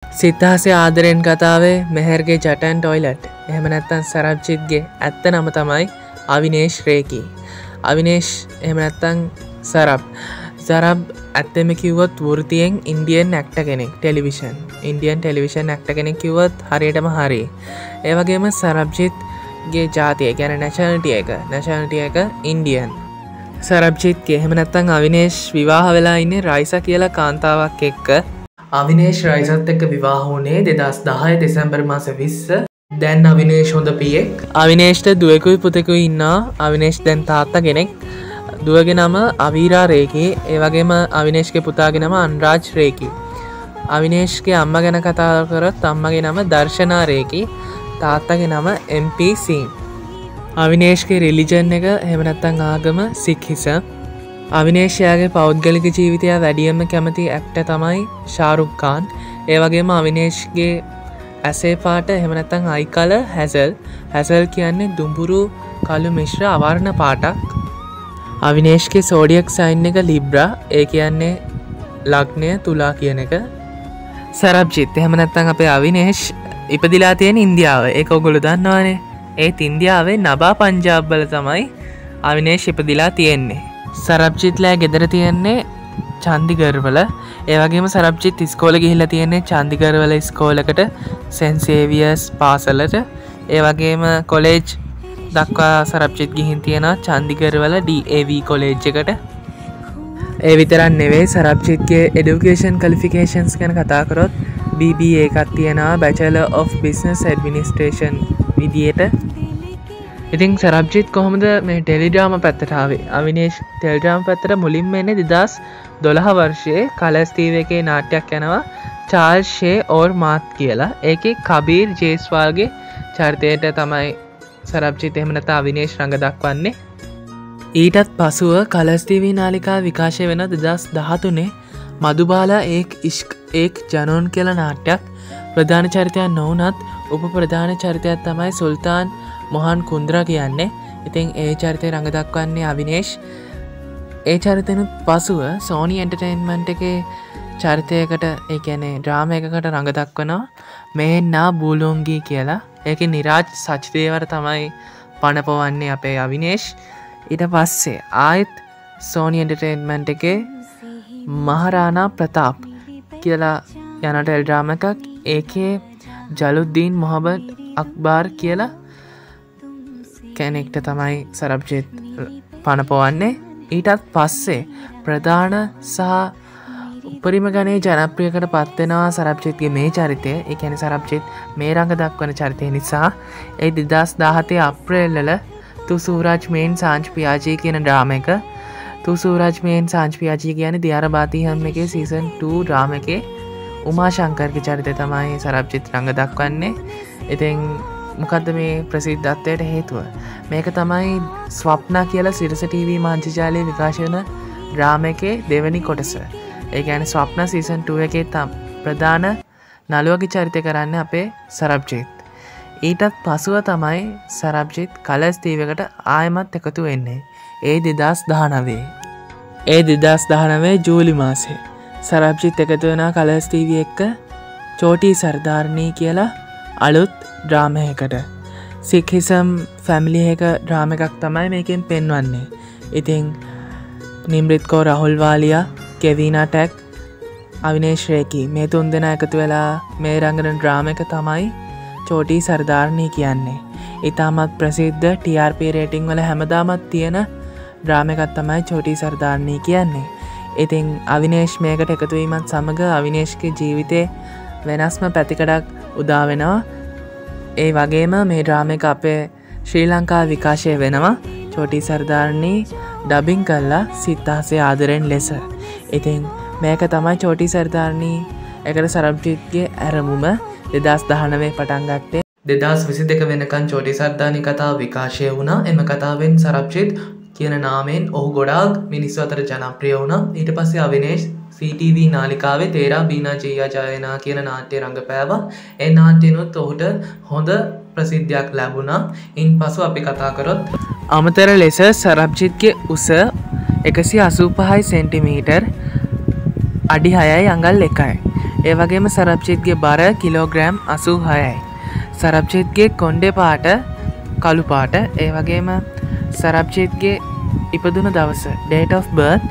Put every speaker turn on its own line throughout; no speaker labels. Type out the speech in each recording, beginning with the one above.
සිතාසේ ආදරෙන් කතාවේ මෙහෙර්ගේ ජටන් ටොයිලට් එහෙම නැත්නම් සරබ්ජිත්ගේ ඇත්ත නම තමයි අවිනේෂ් රේකී. අවිනේෂ් එහෙම නැත්නම් සරබ් ඇත්තම කිව්වොත් වෘතියෙන් ඉන්දියන් ඇක්ටර් කෙනෙක්. ඉන්දියන් ටෙලිවිෂන් ඇක්ටර් කෙනෙක් කිව්වොත් හරියටම හරි. ඒ වගේම සරබ්ජිත්ගේ ජාතිය කියන්නේ නැෂනලිටි එක ඉන්දියන්. සරබ්ජිත්ගේ එහෙම නැත්නම් අවිනේෂ් විවාහ වෙලා ඉන්නේ රයිසා කියලා කාන්තාවක් එක්ක. අවිනේෂ් රයිසත් එක්ක විවාහ වුණේ 2010 දෙසැම්බර් මාස 20. දැන් අවිනේෂ් හොඳ පියෙක්. අවිනේෂ්ට දුවෙකුයි පුතෙකුයි ඉන්නවා. අවිනේෂ් දැන් තාත්තා කෙනෙක්. දුවගේ නම අවීරා රේකී. ඒ වගේම අවිනේෂ්ගේ පුතාගේ නම අන්රාජ් රේකී. අවිනේෂ්ගේ අම්මා ගැන කතා කරොත් අම්මගේ නම දර්ශනා රේකී. තාත්තගේ නම MP සිං. අවිනේෂ්ගේ රිලිජන් එක එහෙම නැත්නම් ආගම සික්හිසම්. අවිනේෂයාගේ පෞද්ගලික ජීවිතය වැඩියම කැමති ඇක්ටර් තමයි ශාරුක් ખાන්. ඒ වගේම අවිනේෂ්ගේ ඇසේ පාට එහෙම නැත්නම් අයි කලර් හැසල් කියන්නේ දුඹුරු කළු මිශ්‍ර අවර්ණ පාටක්. අවිනේෂ්ගේ සෝඩියක් සයින් එක ලිබ්‍රා. ඒ කියන්නේ ලග්නය තුලා කියන එක. සරබ්ජිත් එහෙම නැත්නම් අපේ අවිනේෂ් ඉපදිලා තියෙන ඉන්දියාව. ඒක ඔයගොල්ලෝ දන්නවනේ. ඒත් ඉන්දියාවේ නබා පංජාබ් වල තමයි අවිනේෂ් ඉපදිලා තියෙන්නේ. සරබ්ජිත්ලා ගෙදර තියෙන්නේ චන්දිගර්වල. ඒ වගේම සරබ්ජිත් ඉස්කෝලේ ගිහිල්ලා තියෙන්නේ චන්දිගර්වල ඉස්කෝලකට සෙන්ට් සේවියර්ස් පාසලට. ඒ වගේම කොලෙජ් දක්වා සරබ්ජිත් ගිහින් තියෙනවා චන්දිගර්වල DAV කොලෙජ් එකට. ඒ විතරක් නෙවෙයි සරබ්ජිත්ගේ එඩියුකේෂන් ක්වොලිෆිකේෂන්ස් ගැන කතා කරොත් BBA එකක් තියෙනවා Bachelor of Business Administration විදියට. ඉතින් සරබ්ජිත් කොහොමද මේ ටෙලිඩ්‍රාමා පැත්තට ආවේ? අවිනේෂ් ටෙලිඩ්‍රාමා පැත්තට මුලින්ම එන්නේ 2012 වර්ෂයේ කලර්ස් TV එකේ නාට්‍යයක් යනවා චාල්ස් ෂේ ඕර් මාත් කියලා. ඒකේ කබීර් ජේස්වාල්ගේ චරිතයට තමයි සරබ්ජිත් එහෙම නැත්නම් අවිනේෂ් රඟ දක්වන්නේ. ඊටත් පසුව කලර්ස් TV නාලිකාව විකාශය වෙන 2013 මధుබාලා ඒක ජනෝන් කියලා නාට්‍යයක්. ප්‍රධාන චරිතයක් නොවුනත් උප ප්‍රධාන චරිතයක් තමයි සුල්තාන් මොහන් කුන්ද්‍රා කියන්නේ. ඉතින් ඒ චරිතේ රඟ දක්වන්නේ අවිනේෂ්. ඒ චරිතෙනුත් පසුව සෝනි එන්ටර්ටේන්මන්ට් එකේ චරිතයකට ඒ කියන්නේ ඩ්‍රාමා එකකට රඟ දක්වනවා මේන්නා බූලොංගී කියලා. ඒකේ නිරාජ් සච්දේවර තමයි පණ පොවන්නේ අපේ අවිනේෂ්. ඊට පස්සේ ආයෙත් සෝනි එන්ටර්ටේන්මන්ට් එකේ මහරාණා ප්‍රතාප් කියලා යන ටෙලි ඩ්‍රාමා එකක්. ඒකේ ජලුද්දීන් මොහබඩ් අක්බාර් කියලා කෙනෙක්ට තමයි සරබ්ජිත් පණ පොවන්නේ. ඊටත් පස්සේ ප්‍රධාන සහ උපරිම ගණයේ ජනප්‍රියකට පත්වෙනවා සරබ්ජිත්ගේ මේ චරිතය. ඒ කියන්නේ සරබ්ජිත් මේ රඟ දක්වන චරිතය නිසා. ඒ 2017 අප්‍රේල් වල තු සූරජ් මේන් සාංච් පියාජී කියන ඩ්‍රාමා එක. තු සූරජ් මේන් සාංච් පියාජී කියන්නේ දියාර බාති හම් එකේ සීසන් 2 ඩ්‍රාමා එකේ උමා ශංකර්ගේ චරිතය තමයි සරබ්ජිත් රඟ දක්වන්නේ. ඉතින් මොකද්ද මේ ප්‍රසිද්ධත්වයට හේතුව? මේක තමයි ස්වප්නා කියලා සිරස TV මාධ්‍යජාලයේ විකාශය වෙන ඩ්‍රාමා එකේ දෙවෙනි කොටස. ඒ කියන්නේ ස්වප්නා සීසන් 2 එකේ ප්‍රධාන නළුවගේ චරිතය කරන්නේ අපේ සරබ්ජිත්. ඊටත් පසුව තමයි සරබ්ජිත් කලර්ස් TV එකට ආයෙමත් එකතු වෙන්නේ. ඒ 2019. ඒ 2019 ජූලි මාසේ සරබ්ජිත් එකතු වෙනා කලර්ස් TV එක්ක චෝටි සර්දාර්නී කියලා අලුත් ඩ්‍රාමා එකකට. සික්හිසම් ෆැමිලි එක ඩ්‍රාමා එකක් තමයි මේකෙන් පෙන්වන්නේ. ඉතින් නිම්රිත් කෝ රාහුල් වාලියා, කෙවිනා ටැක්, අවිනේෂ් රේකී මේ තුන් දෙනා එකතු වෙලා මේ රංගන ඩ්‍රාමා එක තමයි චෝටි සර්දාර්නී කියන්නේ. ඊටමත් ප්‍රසිද්ධ TRP රේටිං වල හැමදාමත් තියෙන ඩ්‍රාමා එකක් තමයි චෝටි සර්දාර්නී කියන්නේ. ඉතින් අවිනේෂ් මේකට එකතු වීමත් සමග අවිනේෂ්ගේ ජීවිතේ වෙනස්ම පැතිකඩක් උදා වෙනවා. ඒ වගේම මේ ඩ්‍රාමා එක අපේ ශ්‍රී ලංකාව විකාශය වෙනවා චෝටි සර්දාර්නී ඩබින් කරලා සිතාසේ ආදරෙන් ලෙස. ඉතින් මේක තමයි චෝටි සර්දාර්නී එකට සරබ්ජිත්ගේ ඇරමුම 2019 පටන් ගත්තේ. 2022 වෙනකන් චෝටි සර්දාර්නී කතාව විකාශය වුණා. එම කතාවෙන් සරබ්ජිත් කියන නාමයෙන් ඔහු ගොඩාක් මිනිස්සු අතර ජනප්‍රිය වුණා. ඊට පස්සේ අවිනේෂ් CTV නාලිකාවේ තේරා බීනා ජීයා ජයනා කියන නාට්‍ය රංගපෑවා. ඒ නාට්‍යනොත් ඔහුට හොඳ ප්‍රසිද්ධියක් ලැබුණා. ඉන්පසු අපි කතා කරොත් අමතර ලෙස සරබ්ජිත්ගේ උස 185 සෙන්ටිමීටර් අඩි 6යි අඟල් 1යි. ඒ වගේම සරබ්ජිත්ගේ බර කිලෝග්‍රෑම් 86යි. සරබ්ජිත්ගේ කොණ්ඩේ පාට කළු පාට. ඒ වගේම සරබ්ජිත්ගේ ඉපදුන දවස date of birth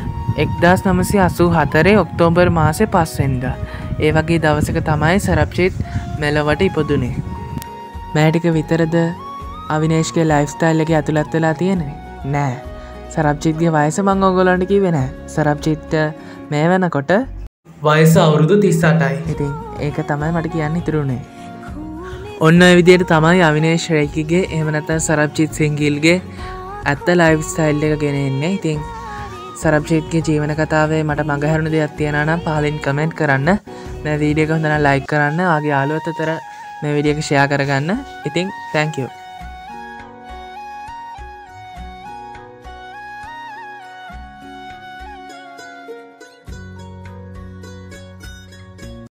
1984 ඔක්තෝබර් මාසේ 5 වෙනිදා. ඒ වගේ දවසක තමයි සරබ්ජිත් මෙලොවට ඉපදුනේ. මේ ටික විතරද අවිනේෂ්ගේ ලයිෆ් ස්ටයිල් එකේ ඇතුළත් වෙලා තියෙන්නේ? නෑ. සරබ්ජිත්ගේ වයස මම ඔයගොල්ලන්ට කිව්වේ නෑ. සරබ්ජිත් මේ වෙනකොට වයස අවුරුදු 38යි. ඉතින් ඒක තමයි මට කියන්න ඉතුරුනේ. ඔන්න ඔය විදිහට තමයි අවිනේෂ් රේකිගේ එහෙම නැත්නම් සරබ්ජිත් සිංගිල්ගේ ඇත්ත ලයිෆ් ස්ටයිල් එක ගෙන එන්නේ. ඉතින් සරබ්ජිත්ගේ ජීවන කතාවේ මට මගහැරුණු දෙයක් තියෙනවා නම් පහලින් කමෙන්ට් කරන්න. මේ වීඩියෝ එක හොඳ නම් ලයික් කරන්න. ආගේ යාළුවොත් අතර මේ වීඩියෝ එක ෂෙයා කරගන්න. ඉතින් thank you.